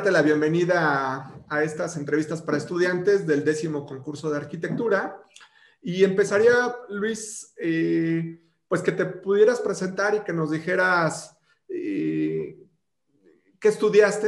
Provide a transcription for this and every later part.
darte la bienvenida a estas entrevistas para estudiantes del 10º concurso de arquitectura. Y empezaría, Luis, pues que te pudieras presentar y que nos dijeras qué estudiaste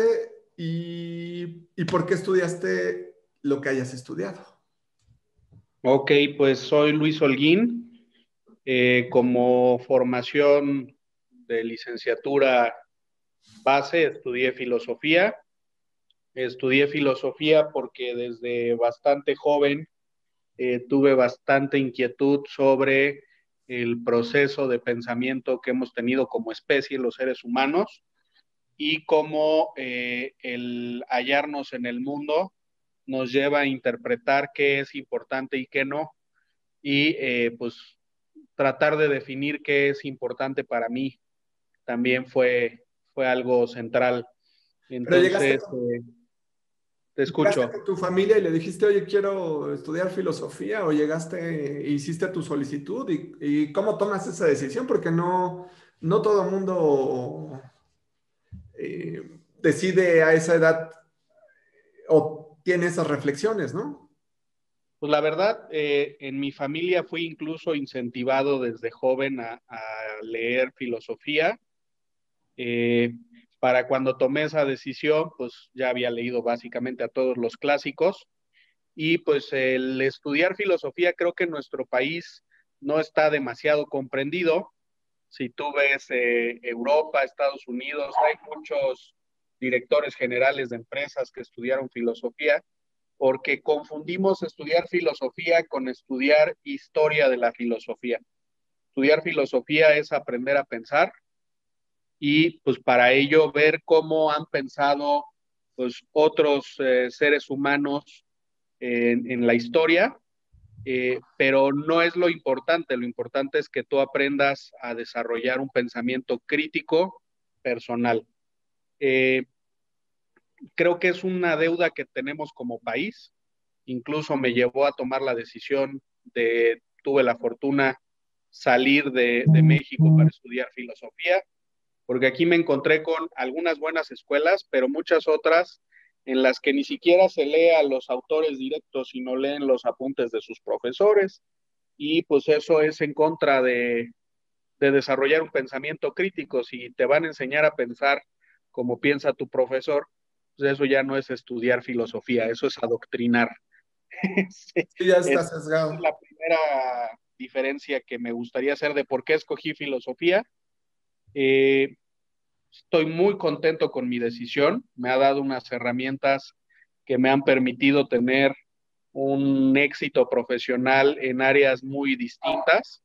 y por qué estudiaste lo que hayas estudiado. Ok, pues soy Luis Holguín. Como formación de licenciatura base, estudié filosofía. Estudié filosofía porque desde bastante joven tuve bastante inquietud sobre el proceso de pensamiento que hemos tenido como especie los seres humanos y cómo el hallarnos en el mundo nos lleva a interpretar qué es importante y qué no, y pues tratar de definir qué es importante para mí también fue algo central. Pero Entonces, te ¿llegaste escucho. con tu familia y le dijiste, oye, quiero estudiar filosofía? ¿O llegaste e hiciste tu solicitud? ¿Y cómo tomas esa decisión? Porque no todo el mundo decide a esa edad o tiene esas reflexiones, ¿no? Pues la verdad, en mi familia fui incluso incentivado desde joven a leer filosofía. Eh, para cuando tomé esa decisión, pues ya había leído básicamente a todos los clásicos. Y pues el estudiar filosofía creo que en nuestro país no está demasiado comprendido. Si tú ves Europa, Estados Unidos, hay muchos directores generales de empresas que estudiaron filosofía, porque confundimos estudiar filosofía con estudiar historia de la filosofía. Estudiar filosofía es aprender a pensar y pues para ello ver cómo han pensado pues otros seres humanos en la historia, pero no es lo importante es que tú aprendas a desarrollar un pensamiento crítico personal. Eh, Creo que es una deuda que tenemos como país, incluso me llevó a tomar la decisión tuve la fortuna salir de México para estudiar filosofía, porque aquí me encontré con algunas buenas escuelas, pero muchas otras en las que ni siquiera se lee a los autores directos, sino leen los apuntes de sus profesores, y pues eso es en contra de desarrollar un pensamiento crítico. Si te van a enseñar a pensar como piensa tu profesor, pues eso ya no es estudiar filosofía, eso es adoctrinar. Sí, Sí, ya está es sesgado. la primera diferencia que me gustaría hacer de por qué escogí filosofía. Eh, Estoy muy contento con mi decisión, me ha dado unas herramientas que me han permitido tener un éxito profesional en áreas muy distintas,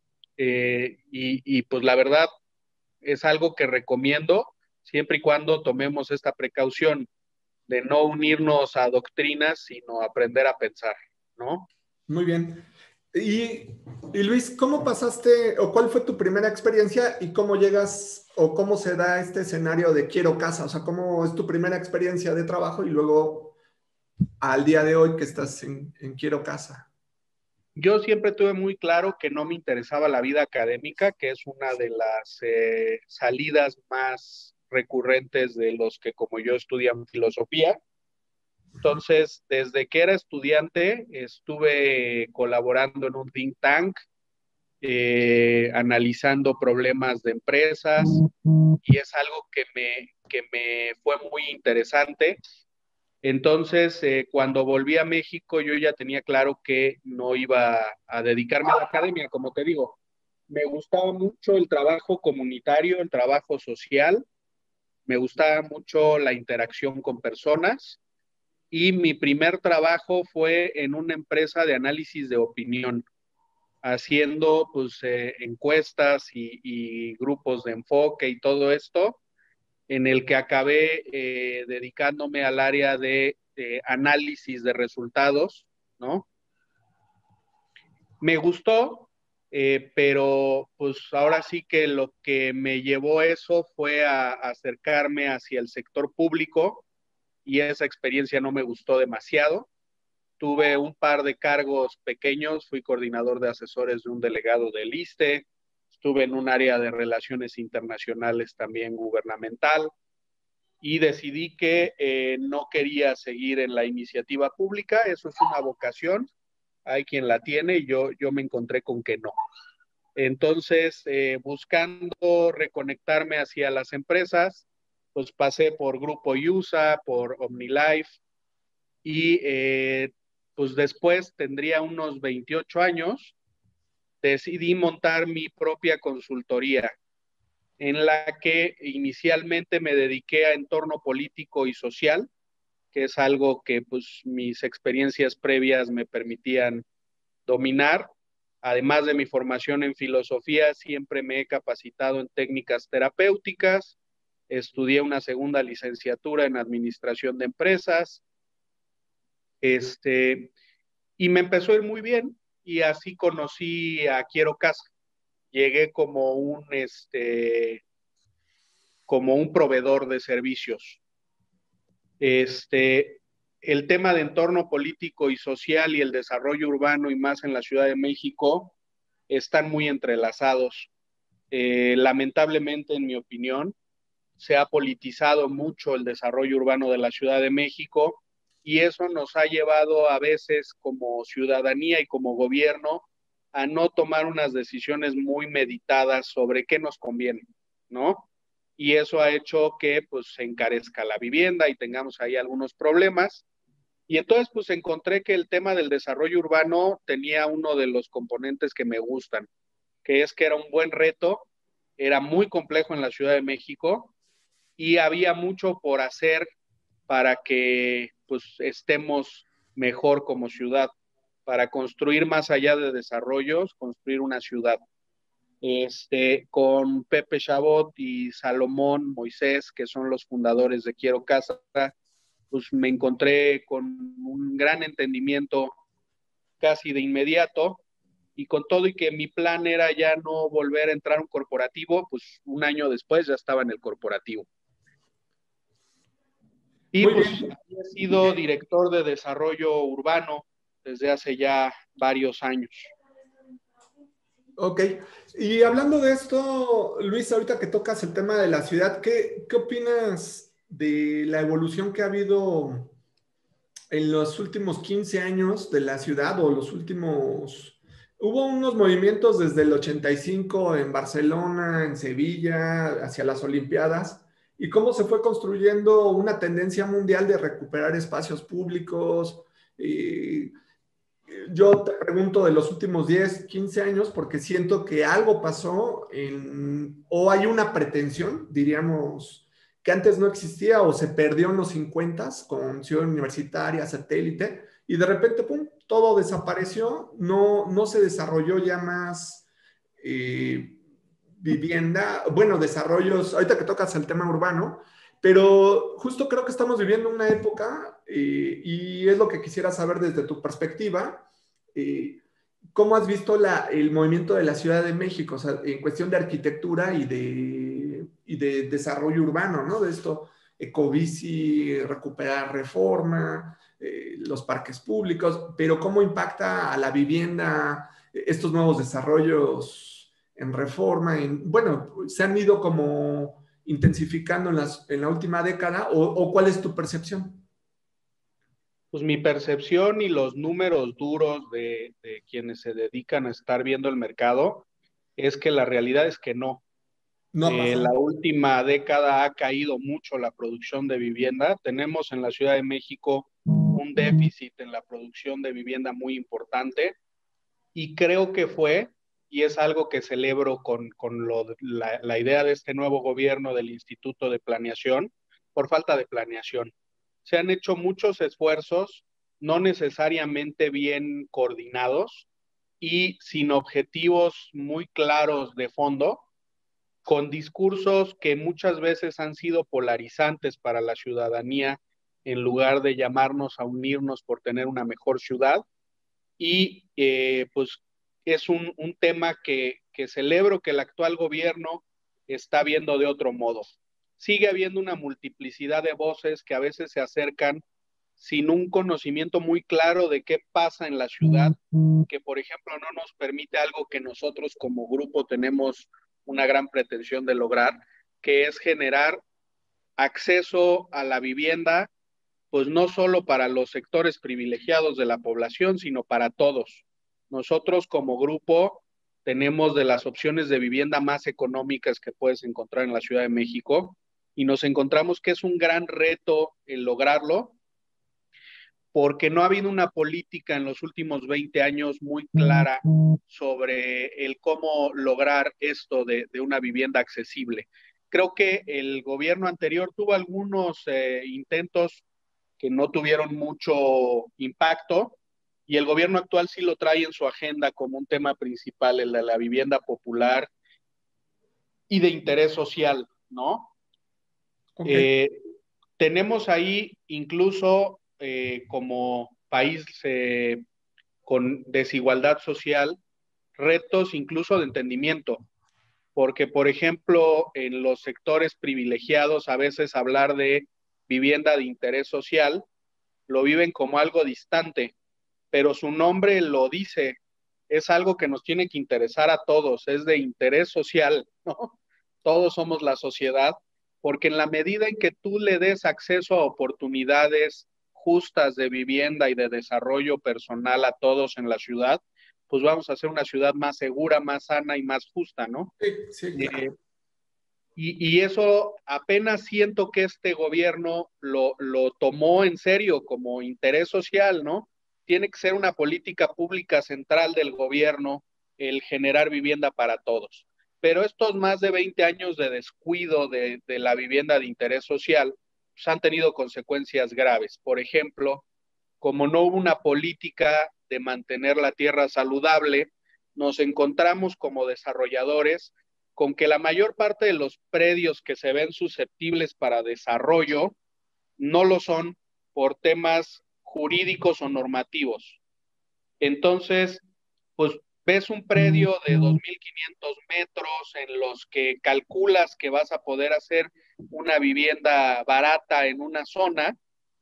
y pues la verdad es algo que recomiendo siempre y cuando tomemos esta precaución de no unirnos a doctrinas, sino aprender a pensar, ¿no? Muy bien. Y Luis, ¿cómo pasaste o cuál fue tu primera experiencia y cómo llegas o cómo se da este escenario de quiero casa? O sea, ¿cómo es tu primera experiencia de trabajo y luego al día de hoy que estás en quiero casa? Yo siempre tuve muy claro que no me interesaba la vida académica, que es una de las salidas más recurrentes de los que como yo estudian filosofía. Entonces, desde que era estudiante, estuve colaborando en un think tank, analizando problemas de empresas, y es algo que me fue muy interesante. Entonces, cuando volví a México, yo ya tenía claro que no iba a dedicarme a la academia, como te digo. Me gustaba mucho el trabajo comunitario, el trabajo social, me gustaba mucho la interacción con personas, y mi primer trabajo fue en una empresa de análisis de opinión, haciendo pues encuestas y grupos de enfoque y todo esto, en el que acabé dedicándome al área de análisis de resultados, ¿no? Me gustó, pero pues ahora sí que lo que me llevó eso fue a acercarme hacia el sector público, y esa experiencia no me gustó demasiado. Tuve un par de cargos pequeños, fui coordinador de asesores de un delegado del ISSSTE, estuve en un área de relaciones internacionales también gubernamental, y decidí que no quería seguir en la iniciativa pública. Eso es una vocación, hay quien la tiene y yo me encontré con que no. Entonces, buscando reconectarme hacia las empresas, pues pasé por Grupo IUSA, por OmniLife y pues después tendría unos 28 años, decidí montar mi propia consultoría en la que inicialmente me dediqué a entorno político y social, que es algo que pues mis experiencias previas me permitían dominar. Además de mi formación en filosofía, siempre me he capacitado en técnicas terapéuticas, estudié una segunda licenciatura en administración de empresas, y me empezó a ir muy bien y así conocí a Quiero Casa. Llegué como un proveedor de servicios. Este, el tema de entorno político y social y el desarrollo urbano y más en la Ciudad de México están muy entrelazados. Lamentablemente, en mi opinión, se ha politizado mucho el desarrollo urbano de la Ciudad de México y eso nos ha llevado a veces como ciudadanía y como gobierno a no tomar unas decisiones muy meditadas sobre qué nos conviene, ¿no? Y eso ha hecho que pues se encarezca la vivienda y tengamos ahí algunos problemas. Y entonces pues encontré que el tema del desarrollo urbano tenía uno de los componentes que me gustan, que es que era un buen reto, era muy complejo en la Ciudad de México y había mucho por hacer para que pues estemos mejor como ciudad, para construir más allá de desarrollos, construir una ciudad. Con Pepe Chabot y Salomón Moisés, que son los fundadores de Quiero Casa, pues me encontré con un gran entendimiento casi de inmediato y con todo y que mi plan era ya no volver a entrar a un corporativo, pues un año después ya estaba en el corporativo. Y Muy pues bien. he sido director de desarrollo urbano desde hace ya varios años. Ok. Y hablando de esto, Luis, ahorita que tocas el tema de la ciudad, ¿qué opinas de la evolución que ha habido en los últimos 15 años de la ciudad o los últimos... Hubo unos movimientos desde el 85 en Barcelona, en Sevilla, hacia las Olimpiadas, y cómo se fue construyendo una tendencia mundial de recuperar espacios públicos. Y yo te pregunto de los últimos 10, 15 años, porque siento que algo pasó o hay una pretensión, diríamos, que antes no existía o se perdió en los 50 con Ciudad Universitaria, satélite, y de repente, pum, todo desapareció, no se desarrolló ya más vivienda, bueno, desarrollos, ahorita que tocas el tema urbano, pero justo creo que estamos viviendo una época y es lo que quisiera saber desde tu perspectiva. eh, ¿Cómo has visto el movimiento de la Ciudad de México, o sea, en cuestión de arquitectura y de desarrollo urbano, ¿no? De esto, ecobici, recuperar Reforma, los parques públicos, pero cómo impacta a la vivienda estos nuevos desarrollos en Reforma, bueno, se han ido como intensificando en la última década, o cuál es tu percepción? Pues mi percepción y los números duros de quienes se dedican a estar viendo el mercado es que la realidad es que no. No ha La pasado. última década ha caído mucho la producción de vivienda. Tenemos en la Ciudad de México un déficit en la producción de vivienda muy importante y creo que fue, y es algo que celebro la idea de este nuevo gobierno del Instituto de Planeación, por falta de planeación. Se han hecho muchos esfuerzos, no necesariamente bien coordinados y sin objetivos muy claros de fondo, con discursos que muchas veces han sido polarizantes para la ciudadanía en lugar de llamarnos a unirnos por tener una mejor ciudad. Y pues es un tema que celebro que el actual gobierno está viendo de otro modo. Sigue habiendo una multiplicidad de voces que a veces se acercan sin un conocimiento muy claro de qué pasa en la ciudad, que por ejemplo no nos permite algo que nosotros como grupo tenemos una gran pretensión de lograr, que es generar acceso a la vivienda, pues no solo para los sectores privilegiados de la población, sino para todos. Nosotros como grupo tenemos de las opciones de vivienda más económicas que puedes encontrar en la Ciudad de México y nos encontramos que es un gran reto el lograrlo porque no ha habido una política en los últimos 20 años muy clara sobre el cómo lograr esto de una vivienda accesible. Creo que el gobierno anterior tuvo algunos intentos que no tuvieron mucho impacto y el gobierno actual sí lo trae en su agenda como un tema principal, el de la vivienda popular y de interés social, ¿no? Ok. Eh, tenemos ahí incluso como país con desigualdad social, retos incluso de entendimiento, porque por ejemplo en los sectores privilegiados a veces hablar de vivienda de interés social lo viven como algo distante, pero su nombre lo dice, es algo que nos tiene que interesar a todos, es de interés social, ¿no? Todos somos la sociedad, porque en la medida en que tú le des acceso a oportunidades justas de vivienda y de desarrollo personal a todos en la ciudad, pues vamos a hacer una ciudad más segura, más sana y más justa, ¿no? Sí, sí, Eh, claro. y eso apenas siento que este gobierno lo tomó en serio como interés social, ¿no? Tiene que ser una política pública central del gobierno el generar vivienda para todos. Pero estos más de 20 años de descuido de la vivienda de interés social pues, han tenido consecuencias graves. Por ejemplo, como no hubo una política de mantener la tierra saludable, nos encontramos como desarrolladores con que la mayor parte de los predios que se ven susceptibles para desarrollo no lo son por temas jurídicos o normativos. Entonces, pues ves un predio de 2.500 metros en los que calculas que vas a poder hacer una vivienda barata en una zona.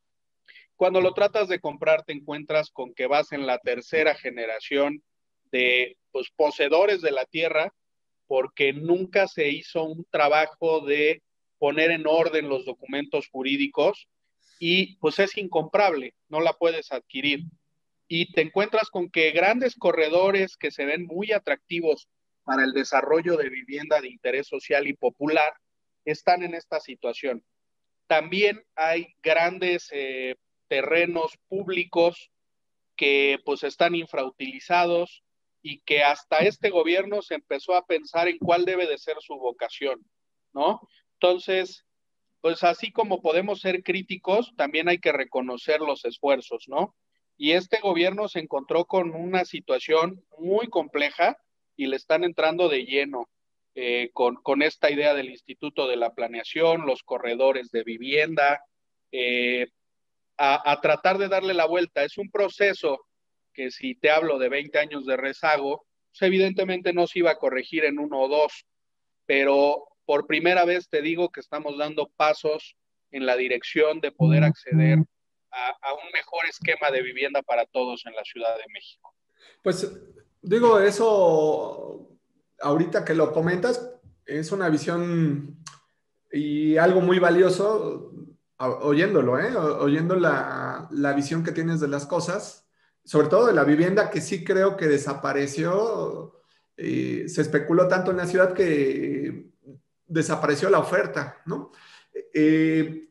Cuando lo tratas de comprar, te encuentras con que vas en la tercera generación de pues, poseedores de la tierra, porque nunca se hizo un trabajo de poner en orden los documentos jurídicos y pues es incomprable, no la puedes adquirir. Y te encuentras con que grandes corredores que se ven muy atractivos para el desarrollo de vivienda de interés social y popular están en esta situación. También hay grandes terrenos públicos que pues están infrautilizados y que hasta este gobierno se empezó a pensar en cuál debe de ser su vocación, ¿no? Entonces, pues así como podemos ser críticos, también hay que reconocer los esfuerzos, ¿no? Y este gobierno se encontró con una situación muy compleja y le están entrando de lleno con esta idea del Instituto de la Planeación, los corredores de vivienda, eh, a tratar de darle la vuelta. Es un proceso que si te hablo de 20 años de rezago, pues evidentemente no se iba a corregir en uno o dos, pero por primera vez te digo que estamos dando pasos en la dirección de poder acceder a un mejor esquema de vivienda para todos en la Ciudad de México. Pues digo, eso ahorita que lo comentas, es una visión y algo muy valioso oyéndolo, ¿eh? Oyendo la visión que tienes de las cosas, sobre todo de la vivienda que sí creo que desapareció. Se especuló tanto en la ciudad que desapareció la oferta, ¿no? Eh,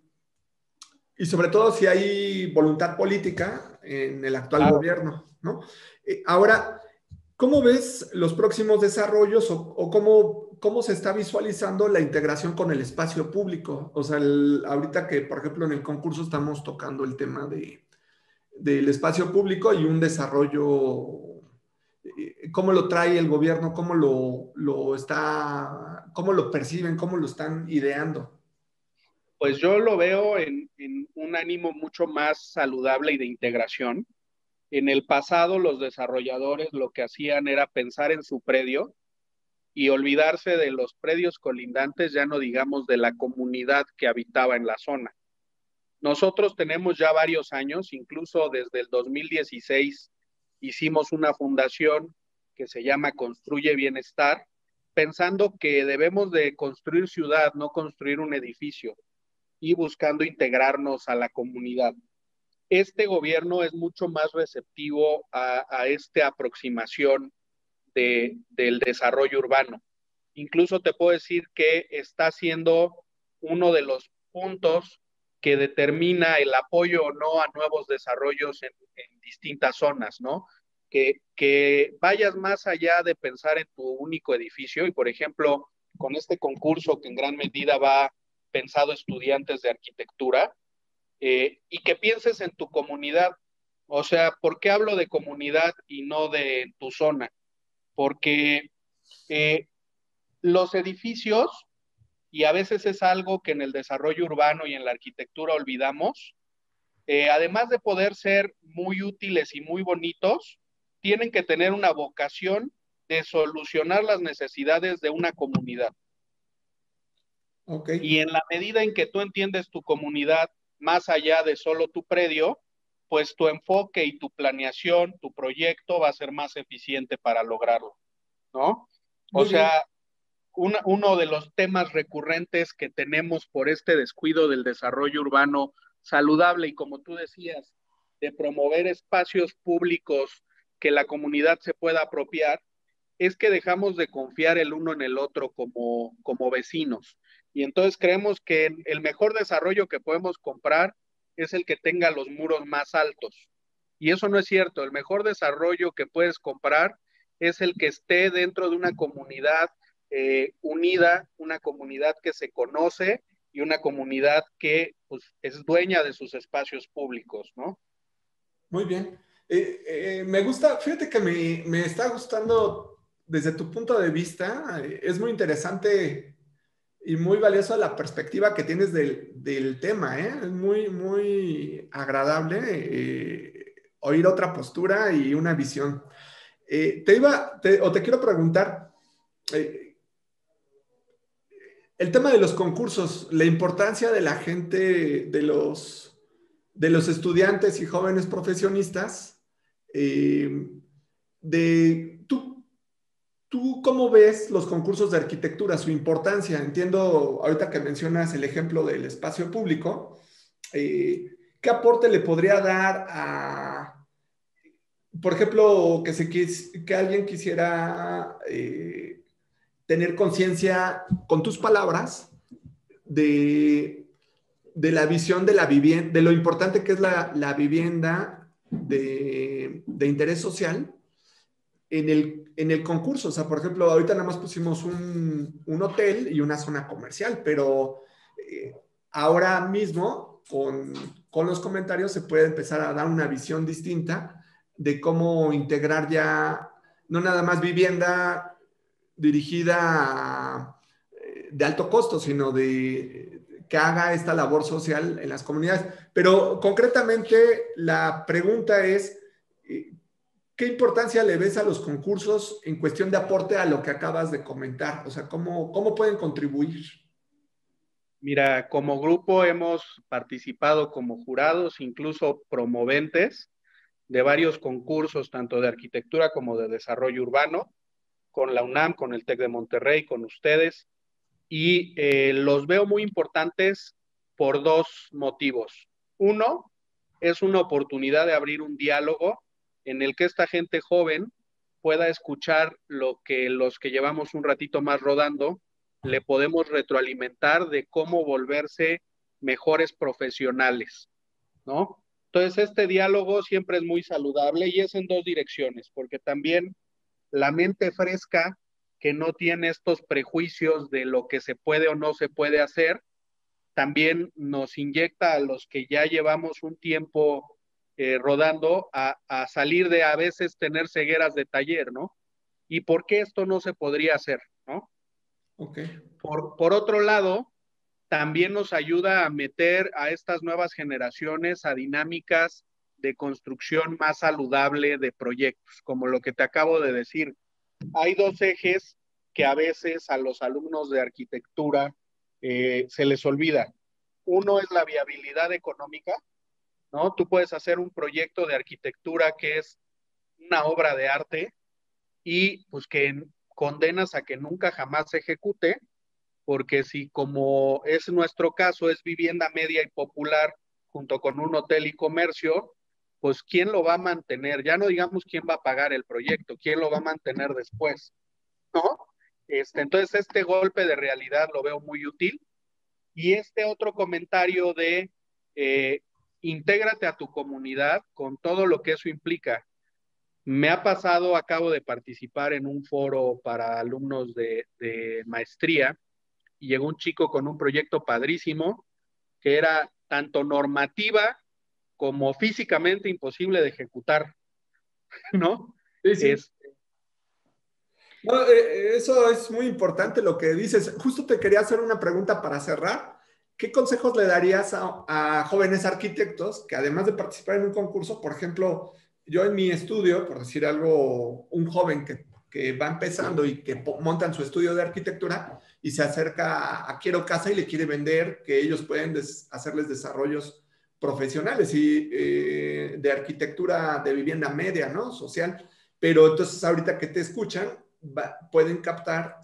y sobre todo si hay voluntad política en el actual Claro. gobierno, ¿no? Ahora, ¿cómo ves los próximos desarrollos o cómo se está visualizando la integración con el espacio público? O sea, ahorita que, por ejemplo, en el concurso estamos tocando el tema del espacio público y un desarrollo, ¿cómo lo trae el gobierno? ¿Cómo lo perciben? ¿Cómo lo están ideando? Pues yo lo veo en un ánimo mucho más saludable y de integración. En el pasado, los desarrolladores lo que hacían era pensar en su predio y olvidarse de los predios colindantes, ya no digamos de la comunidad que habitaba en la zona. Nosotros tenemos ya varios años, incluso desde el 2016 hicimos una fundación que se llama Construye Bienestar, pensando que debemos de construir ciudad, no construir un edificio. y buscando integrarnos a la comunidad. Este gobierno es mucho más receptivo a esta aproximación del desarrollo urbano. Incluso te puedo decir que está siendo uno de los puntos que determina el apoyo o no a nuevos desarrollos en distintas zonas, ¿no? Que vayas más allá de pensar en tu único edificio y, por ejemplo, con este concurso que en gran medida va pensado estudiantes de arquitectura, y que pienses en tu comunidad. O sea, ¿por qué hablo de comunidad y no de tu zona? Porque eh, los edificios, y a veces es algo que en el desarrollo urbano y en la arquitectura olvidamos, además de poder ser muy útiles y muy bonitos, tienen que tener una vocación de solucionar las necesidades de una comunidad. Ok, Y en la medida en que tú entiendes tu comunidad más allá de solo tu predio, pues tu enfoque y tu planeación, tu proyecto va a ser más eficiente para lograrlo, ¿no? O muy bien. sea, uno de los temas recurrentes que tenemos por este descuido del desarrollo urbano saludable y, como tú decías, de promover espacios públicos que la comunidad se pueda apropiar, es que dejamos de confiar el uno en el otro como vecinos. Y entonces creemos que el mejor desarrollo que podemos comprar es el que tenga los muros más altos. Y eso no es cierto. El mejor desarrollo que puedes comprar es el que esté dentro de una comunidad unida, una comunidad que se conoce y una comunidad que pues, es dueña de sus espacios públicos, ¿no? Muy bien. Me gusta, fíjate que me está gustando desde tu punto de vista. Es muy interesante y muy valiosa la perspectiva que tienes del tema, ¿eh? Es muy, muy agradable oír otra postura y una visión. Te quiero preguntar, eh, el tema de los concursos, la importancia de la gente, de los estudiantes y jóvenes profesionistas, eh, ¿tú cómo ves los concursos de arquitectura, su importancia? Entiendo ahorita que mencionas el ejemplo del espacio público, ¿qué aporte le podría dar a, por ejemplo, que alguien quisiera tener conciencia con tus palabras de, de la visión de la vivienda, de lo importante que es la vivienda de interés social en el concurso? O sea, por ejemplo, ahorita nada más pusimos un hotel y una zona comercial, pero eh, ahora mismo con los comentarios se puede empezar a dar una visión distinta de cómo integrar ya no nada más vivienda dirigida de alto costo, sino de que haga esta labor social en las comunidades. Pero concretamente la pregunta es, ¿qué importancia le ves a los concursos en cuestión de aporte a lo que acabas de comentar? O sea, ¿cómo pueden contribuir? Mira, como grupo hemos participado como jurados, incluso promoventes de varios concursos, tanto de arquitectura como de desarrollo urbano, con la UNAM, con el TEC de Monterrey, con ustedes, y los veo muy importantes por dos motivos. Uno, es una oportunidad de abrir un diálogo en el que esta gente joven pueda escuchar lo que los que llevamos un ratito más rodando le podemos retroalimentar de cómo volverse mejores profesionales, ¿no? Entonces, este diálogo siempre es muy saludable y es en dos direcciones, porque también la mente fresca, que no tiene estos prejuicios de lo que se puede o no se puede hacer, también nos inyecta a los que ya llevamos un tiempo rodando a salir de a veces tener cegueras de taller, ¿no? ¿Y por qué esto no se podría hacer, ¿no? Ok, Por otro lado, también nos ayuda a meter a estas nuevas generaciones a dinámicas de construcción más saludable de proyectos, como lo que te acabo de decir. Hay dos ejes que a veces a los alumnos de arquitectura se les olvida. Uno es la viabilidad económica, ¿no? Tú puedes hacer un proyecto de arquitectura que es una obra de arte y pues que condenas a que nunca jamás se ejecute, porque si como es nuestro caso, es vivienda media y popular junto con un hotel y comercio, pues ¿quién lo va a mantener? Ya no digamos quién va a pagar el proyecto, quién lo va a mantener después, ¿no? Entonces este golpe de realidad lo veo muy útil. Y este otro comentario de eh, intégrate a tu comunidad con todo lo que eso implica. Me ha pasado, acabo de participar en un foro para alumnos de maestría y llegó un chico con un proyecto padrísimo que era tanto normativa como físicamente imposible de ejecutar, ¿no? Sí, sí. Es, No, eso es muy importante lo que dices. Justo te quería hacer una pregunta para cerrar. ¿Qué consejos le darías a jóvenes arquitectos que además de participar en un concurso, por ejemplo, yo en mi estudio, por decir algo, un joven que va empezando y que monta en su estudio de arquitectura y se acerca a Quiero Casa y le quiere vender que ellos pueden hacerles desarrollos profesionales y de arquitectura de vivienda media, ¿no? Social. Pero entonces ahorita que te escuchan, pueden captar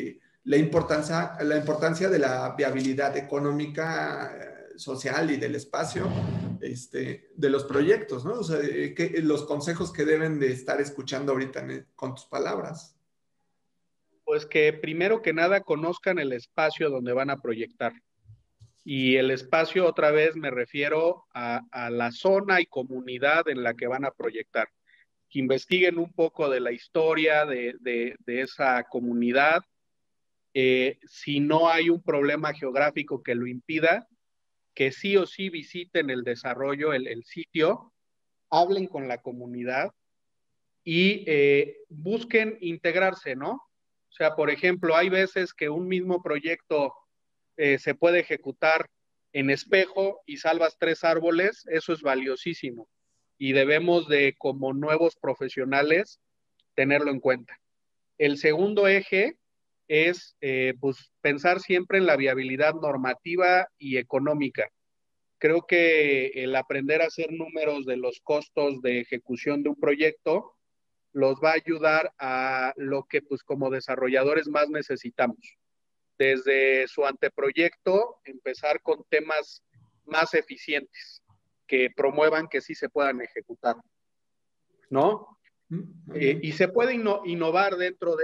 la importancia de la viabilidad económica, social y del espacio de los proyectos, ¿no? O sea, los consejos que deben de estar escuchando ahorita con tus palabras. pues que primero que nada conozcan el espacio donde van a proyectar. Y el espacio, otra vez, me refiero a la zona y comunidad en la que van a proyectar. Que investiguen un poco de la historia de esa comunidad. Si no hay un problema geográfico que lo impida, que sí o sí visiten el desarrollo, el sitio, hablen con la comunidad y busquen integrarse, ¿no? O sea, por ejemplo, hay veces que un mismo proyecto se puede ejecutar en espejo y salvas 3 árboles, eso es valiosísimo y debemos de, como nuevos profesionales, tenerlo en cuenta. El segundo eje es pues, pensar siempre en la viabilidad normativa y económica. Creo que el aprender a hacer números de los costos de ejecución de un proyecto los va a ayudar a lo que pues como desarrolladores más necesitamos. Desde su anteproyecto, empezar con temas más eficientes que promuevan que sí se puedan ejecutar, ¿no? Muy bien. Y se puede innovar dentro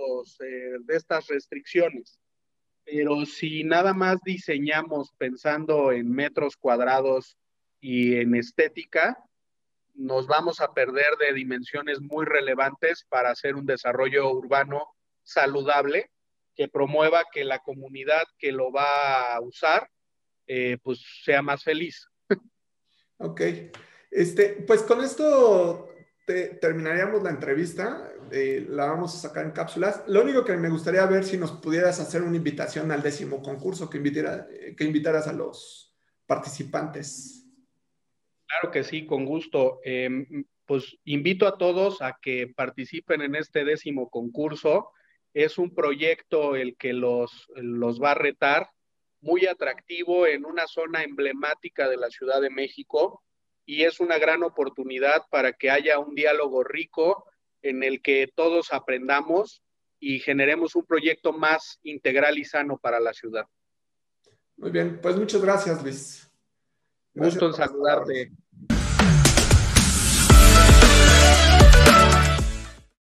de estas restricciones, pero si nada más diseñamos pensando en metros cuadrados y en estética, nos vamos a perder de dimensiones muy relevantes para hacer un desarrollo urbano saludable que promueva que la comunidad que lo va a usar pues sea más feliz. Ok. Pues con esto terminaríamos la entrevista. La vamos a sacar en cápsulas. Lo único que me gustaría ver si nos pudieras hacer una invitación al 10º concurso que invitaras a los participantes. Claro que sí, con gusto. Pues invito a todos a que participen en este 10º concurso. Es un proyecto el que los va a retar, muy atractivo en una zona emblemática de la Ciudad de México y es una gran oportunidad para que haya un diálogo rico en el que todos aprendamos y generemos un proyecto más integral y sano para la ciudad. Muy bien, pues muchas gracias, Luis. Gracias Gusto en por las palabras. saludarte.